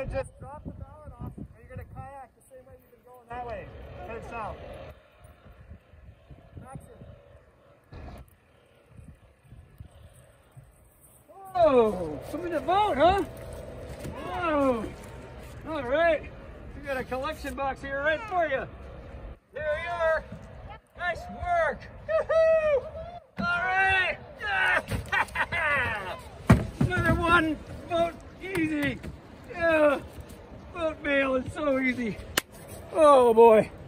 gonna just drop the mallet off, and you're gonna kayak the same way you've been going that way. Head south. Action. Whoa! Some in the boat, huh? Whoa! All right. We got a collection box here right for you. There you are. Nice work. Woohoo! All right. Another one. Boat easy. Yeah. Boat bail is so easy. Oh boy.